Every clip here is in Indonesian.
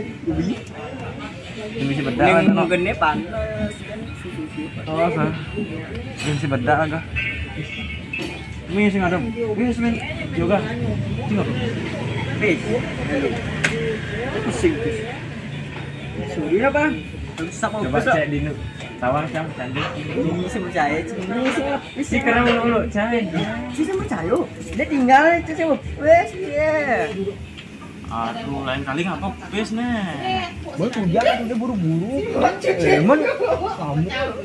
Misi bedak Ning gene pantes kan susu. oh sah misi bedak agak misi ngadem misi men yoga tinggal Pusing. Suri apa? Rusak mau coba cek dinu tawang cam cantik Ini sih percaya, ini sih ngepis si karena mulu cai sih sama percaya. Dia tinggal itu sih ngepis ya. aduh lain kali ngapa pes nih Boy kuliah udah buru-buru. Emang kamu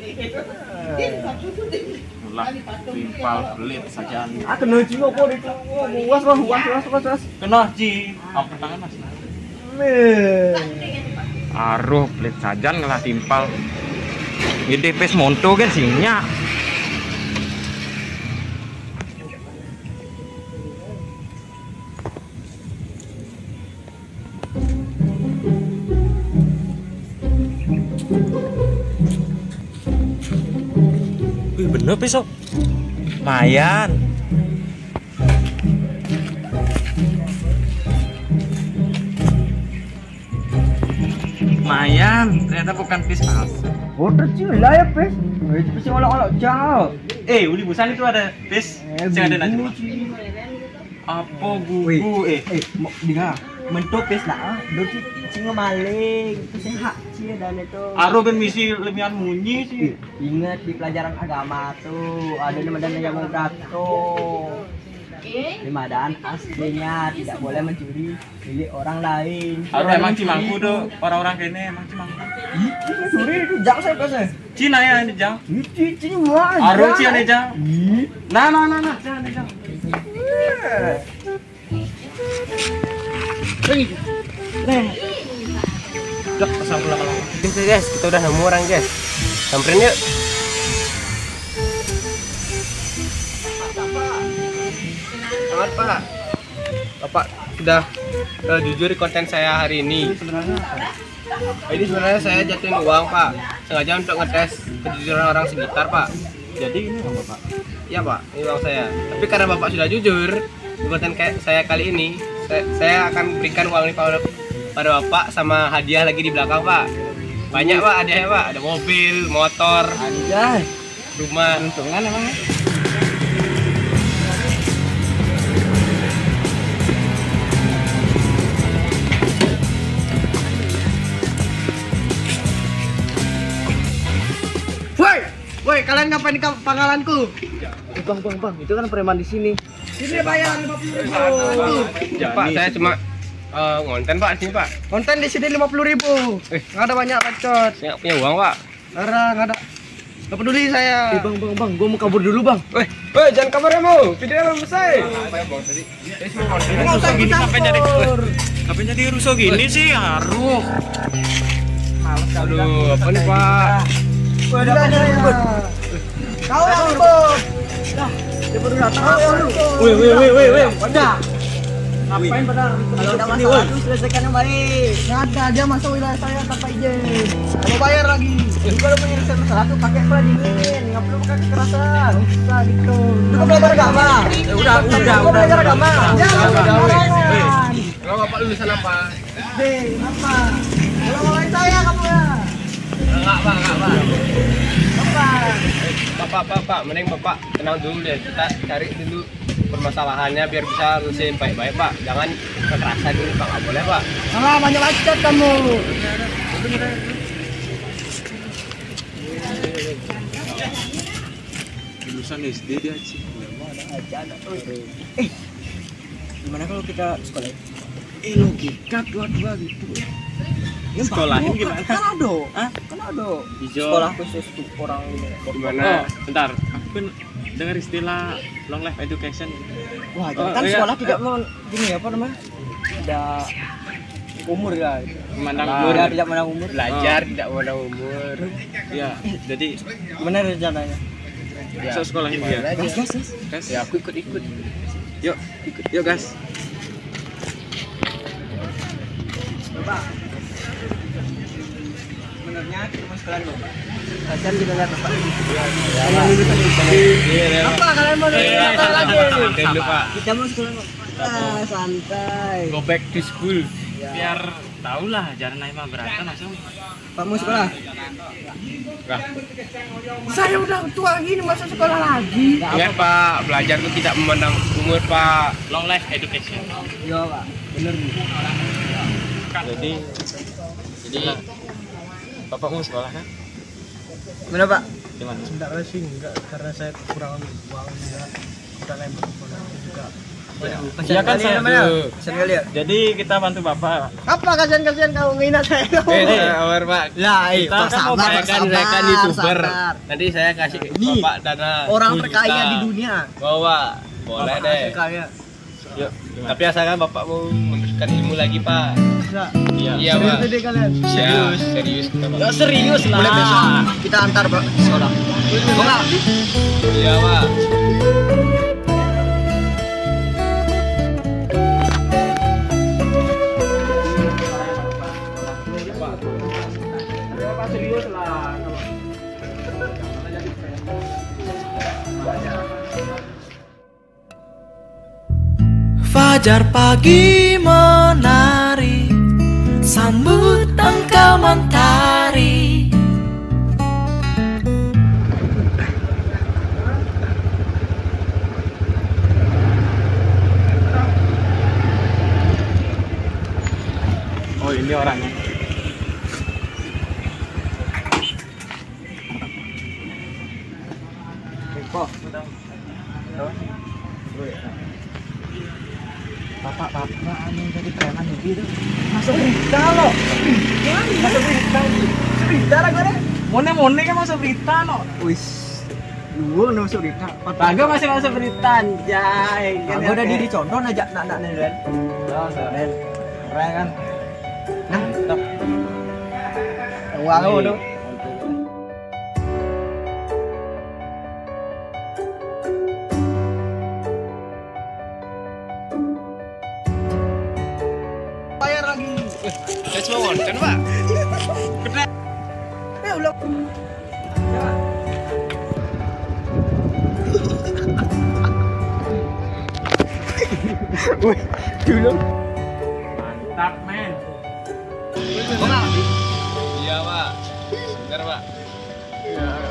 lah timpal belit saja kena juga kok itu. Was. kena ji apa tangan mas aruh belit saja ngelah timpal ini pes monto kan singnya wih bener besok lumayan ternyata bukan pis as Bodoh cila ya pes. Itu pes olok-olok jauh. uli busan itu ada pis yang ada nanti apa gugu mau dengar mentok pes lah. Doki cinga maling. Itu sehat sih dan itu. aruh ben misi lemian munyi sih Ingat di pelajaran agama tuh ada namanya yang mau tuh. Limadaan aslinya tidak boleh mencuri milik orang lain. aruh emang cimangku tuh orang-orang kene emang cimangku Curi itu jauh saya pes. Cina ya ini jang Cing wah. aruh Cina nih jang nah jangan jang Udah, pasang pulang lama. Oke guys, kita udah nemu orang guys. Samperin yuk. Selamat Pak. Bapak sudah jujur di konten saya hari ini. Ini sebenarnya saya jatuhin uang Pak, sengaja untuk ngetes kejujuran orang sekitar Pak. jadi ini apa pak Iya Pak, ini uang saya. Tapi karena Bapak sudah jujur di konten saya kali ini, saya akan berikan uang ini pada Bapak sama hadiah lagi di belakang Pak. Banyak Pak hadiahnya Pak, ada mobil, motor, Anjay. rumah. Untungan emangnya. Woi, kalian ngapain di pangkalanku? Bang, itu kan preman di sini. Sini bayar 50.000. Ya, Pak, saya cuma ngonten Pak di sini Pak. Konten di sini 50.000. Nggak ada banyak bacot. Saya nggak punya uang Pak. Nggak ada. Nggak peduli saya. Bang, gua mau kabur dulu bang. Woi, jangan kabar ya mau. Video belum selesai. Apa ya bang tadi? Saya cuma ngonten. Nggak usah gini, campur. ngapain jadi rusuh gini sih aruh Aduh, apa nih Pak? Kau yang ribut. Dia baru datang. Wih. Pada. Ngapain pada? Kalau ada masalah itu selesaikan yang baik. Nggak ada, dia masuk wilayah saya tanpa izin. Kalau bayar lagi. Kalau menyelesaikan masalah itu pakai pelan dingin. Nggak perlu pakai kekerasan. Bisa gitu. Itu kan belajar agama. udah Belajar agama. Jangan sembarangan. Kalau Bapak lulusan apa? Deh, apa? Kalau ngalahin saya kamu ya. Enggak Pak. Apa? Bapak, mending Bapak tenang dulu deh. Kita cari dulu permasalahannya biar bisa lurusin baik-baik Pak. Jangan kekerasan dulu Pak, nggak boleh Pak. Alah, banyak bacot kamu. lulusan SD dia sih Gimana kalau kita sekolah? logika dua gitu sekolahin gimana Kan ada. Hijau. Sekolah khusus tuh orang ini. Gimana? bentar aku kan dengar istilah long life education Wah, kan iya. sekolah tidak mau gini apa namanya? Tidak umur ya. memandang Umur umur ya, tidak memandang umur. Belajar tidak ada umur. ya jadi Gimana rencananya? so sekolahin dia Gas. gas Ya aku ikut. yuk gas Coba. Sebenarnya kita mau sekolah dulu. Kasihan kita lihat Bapak. Apa kalian mau lihat apa lagi? Dulu Pak. Kita mau sekolah. Santai. Go back to school. biar tahu lah jangan naik mah beratan langsung. Pak mau sekolah? Enggak. Saya udah tua gini masa sekolah lagi. Ingat Pak, belajar itu tidak memandang umur Pak. Long life education. Iya Pak, bener nih. Jadi Bapak mau sekolah kan? Mana Pak? Gimana? Sebenarnya sih enggak, karena saya kekurangan uang juga. Kita lain bersekolah juga. Iya kan saya Kasian kali ya. Jadi kita bantu Bapak. Apa kasian kamu ngina saya kamu? Sabar Pak. Lah, Kita kan mau Saya kan YouTuber. sabar. Nanti saya kasih Nih, Bapak dana Orang 10 terkaya juta. di dunia. Bawa. Boleh Bapak deh. Terkaya. Yuk. Tapi asalkan Bapak mau meneruskan ilmu lagi Pak. Bisa. Iya. Iya Serius Pak. deh kalian. Serius, serius kita Pak. Ya serius lah. Boleh besok kita antar Pak sekolah. Mau nggak? Iya Pak. Bapak serius lah. Fajar pagi menari, sambut engkau mentari. Oh ini orangnya. Kok? Bapak anu jadi preman gitu. Masuk berita loh. Masuk berita. Berita lah gue. Mone kan masuk berita no. Wis. Lu masuk berita. Kagak masih masuk berita anjay. Aku udah di contoh aja nak nih Dan. Oh, keren. Keren kan? Nah, Mantap. uang lu tuh. Bayar lagi. Saya cuma konten Pak. Ya udah. Wih, dulu. Mantap men. Iya Pak. Bentar Pak.